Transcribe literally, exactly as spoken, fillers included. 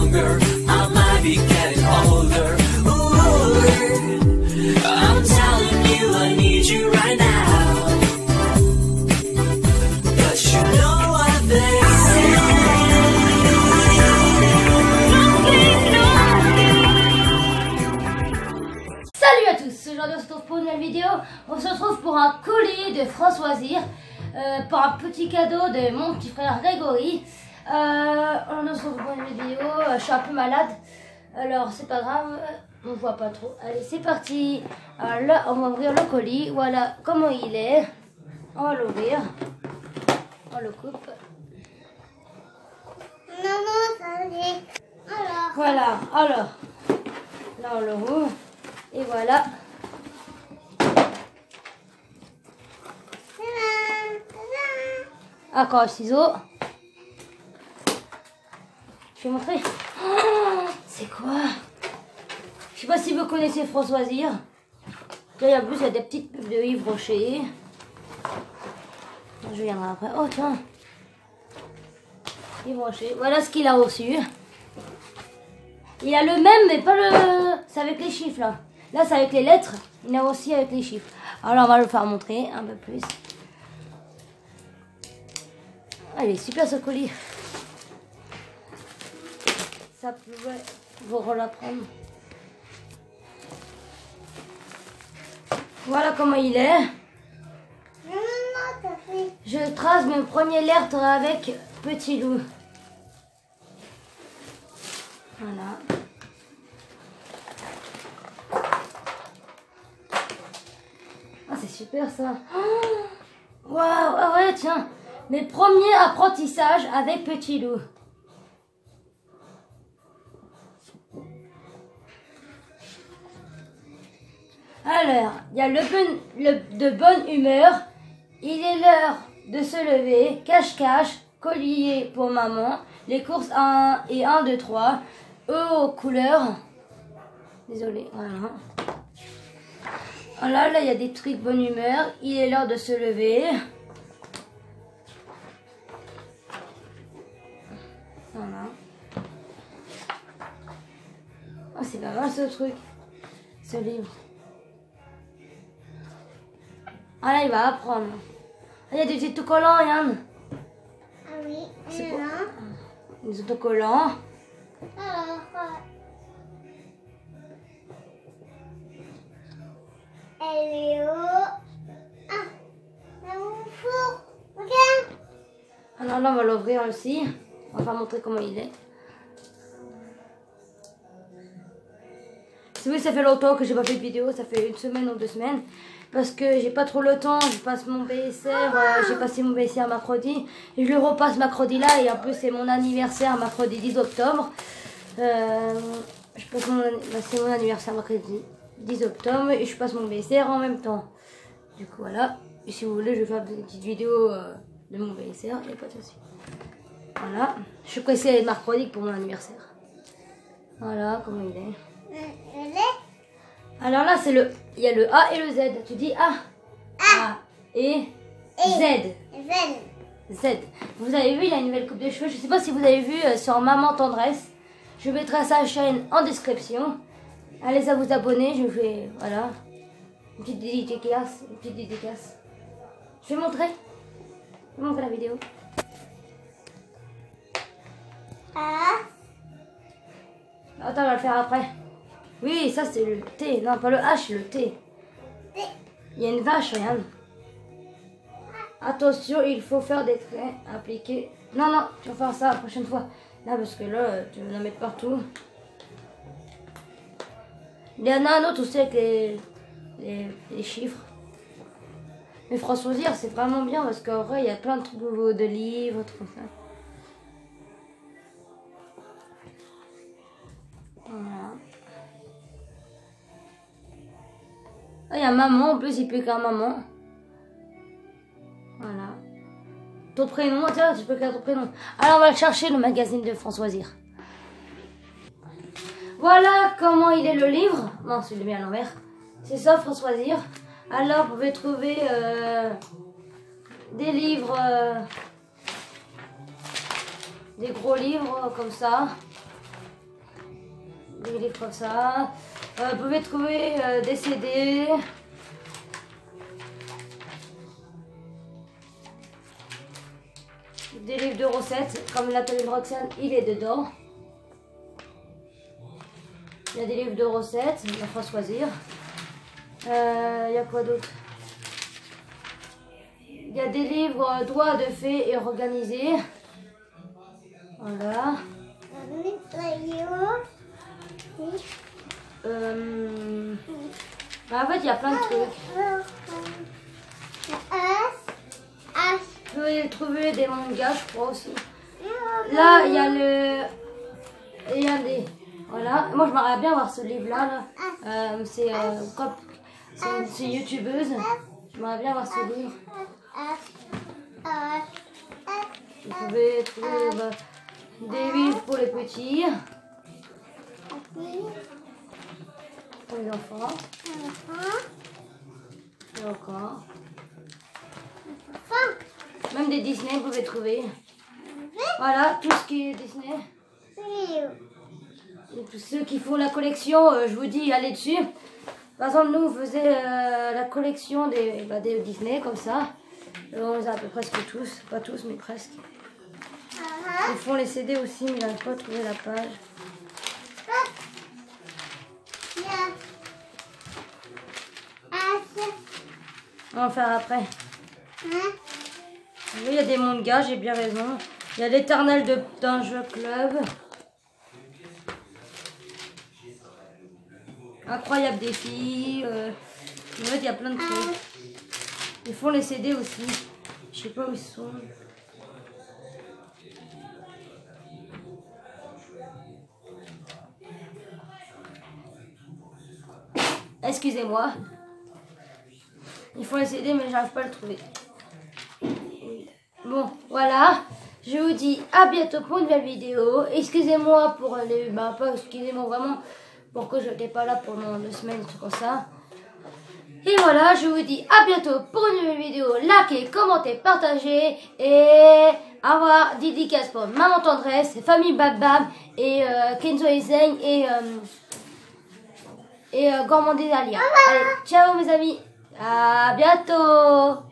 stronger. I might be getting older. Ooh, I'm telling you I need you right now. But you know what they say. Salut à tous, aujourd'hui on se retrouve pour une nouvelle vidéo. On se retrouve pour un colis de Françoisir, euh, pour un petit cadeau de mon petit frère Grégory. Euh, on se retrouve pour une vidéo, euh, je suis un peu malade, alors c'est pas grave, on voit pas trop. Allez, c'est parti. Alors là, on va ouvrir le colis, voilà comment il est. On va l'ouvrir, on le coupe. Maman, ça y est. Alors. Voilà, alors, là on le rouvre, et voilà. Encore un ciseau. Je vais montrer. Oh, c'est quoi? Je sais pas si vous connaissez Françoisir. Là, il y a plus, il y a des petites pubs de Yves Rocher. Je viendrai après. Oh, tiens. Yves Rocher. Voilà ce qu'il a reçu. Il a le même, mais pas le... C'est avec les chiffres, là. Là, c'est avec les lettres. Il a aussi avec les chiffres. Alors, on va le faire montrer un peu plus. Ah, il est super ce colis. Ça pouvait vous reprendre. Voilà comment il est. Je trace mes premières lettres avec Petit Loup. Voilà. Ah, c'est super ça. Waouh, wow, ah ouais, tiens. Mes premiers apprentissages avec Petit Loup. Alors, il y a le, bon, le de bonne humeur. Il est l'heure de se lever. Cache-cache, collier pour maman. Les courses un et un, deux, trois. Eux aux couleurs. Désolée, voilà. Voilà, là, il y a des trucs de bonne humeur. Il est l'heure de se lever. Voilà. Oh, c'est pas mal ce truc. Ce livre. Ah là, il va apprendre. Ah, il y a des petits autocollants, Yann. Ah oui, C'est et quoi? là. Des autocollants. Alors, elle est où? Ah, là où il faut. Regarde. Alors là, on va l'ouvrir aussi. On va montrer comment il est. Si oui, ça fait longtemps que j'ai pas fait de vidéo. Ça fait une semaine ou deux semaines. Parce que j'ai pas trop le temps, je passe mon B S R, euh, j'ai passé mon B S R mercredi, et je le repasse mercredi là, et en plus c'est mon anniversaire mercredi dix octobre. Euh, je passe mon, bah, c'est mon anniversaire mercredi dix octobre, et je passe mon B S R en même temps. Du coup voilà, et si vous voulez je vais faire une petite vidéo euh, de mon B S R, il n'y a pas de souci. Voilà, je suis pressée mercredi pour mon anniversaire. Voilà comment il est. Elle est. Alors là, c'est le, il y a le A et le Z. Tu dis A. A. Et Z. Z. Z. Vous avez vu, il a une nouvelle coupe de cheveux. Je ne sais pas si vous avez vu euh, sur Maman Tendresse. Je mettrai sa chaîne en description. Allez à vous abonner. Je fais, voilà, une petite dédicace. Une petite dédicace. Je vais montrer. Je vais montrer la vidéo. Ah. Attends, on va le faire après. Oui, ça c'est le T. Non, pas le H, le T. Il y a une vache, regarde. Attention, il faut faire des traits appliqués. Non, non, tu vas faire ça la prochaine fois. Là, parce que là, tu vas en mettre partout. Il y en a un autre aussi avec les, les, les chiffres. Mais Françoisir, c'est vraiment bien parce qu'en vrai, il y a plein de trucs nouveaux, de livres, tout comme ça. Voilà. Ah, il y a maman, en plus il peut qu'un maman. Voilà. Ton prénom, tiens, tu peux qu'un ton prénom. Alors on va le chercher, le magazine de Françoisir. Voilà comment il est le livre. Non, c'est bien à l'envers. C'est ça, Françoisir. Alors vous pouvez trouver euh, des livres, euh, des gros livres comme ça. des livres comme ça. Euh, vous pouvez trouver euh, des C D. Des livres de recettes, comme l'atelier de Roxane, il est dedans. Il y a des livres de recettes, il faut choisir. Euh, il y a quoi d'autre? Il y a des livres droits de fait et organisés. Voilà. Euh, bah en fait, il y a plein de trucs. Vous pouvez trouver des mangas, je crois aussi. Là, il y a le... Il y a des... Voilà. Moi, je m'aimerais bien voir ce livre-là. Là. Euh, c'est euh, une, une youtubeuse. J'aimerais bien voir ce livre. Vous pouvez trouver bah, des livres pour les petits. Pour les enfants. Et encore. Même des Disney, vous pouvez trouver. Voilà, tout ce qui est Disney. Et tous ceux qui font la collection, euh, je vous dis, allez dessus. Par exemple, nous, on faisait euh, la collection des, bah, des Disney, comme ça. Et on les a à peu presque tous. Pas tous, mais presque. Ils font les C D aussi, mais j'arrive pas à trouver la page. On va en faire après. Oui, il y a des mangas, j'ai bien raison. Il y a l'éternel d'un jeu club. Incroyable défi. Euh, en fait, il y a plein de trucs. Ils font les C D aussi. Je sais pas où ils sont. Excusez-moi. Ils font les C D, mais j'arrive pas à le trouver. Bon, voilà. Je vous dis à bientôt pour une nouvelle vidéo. Excusez-moi pour les... Bah, pas excusez-moi vraiment pour que je n'étais pas là pendant deux semaines, tout comme ça. Et voilà, je vous dis à bientôt pour une nouvelle vidéo. Likez, commentez, partagez. Et au revoir. Dédicace pour Maman Tendresse, Famille Bab Bab et euh, Kenzo et Zeng et, euh, et euh, Gourmandise Alia. Allez, ciao mes amis. À bientôt.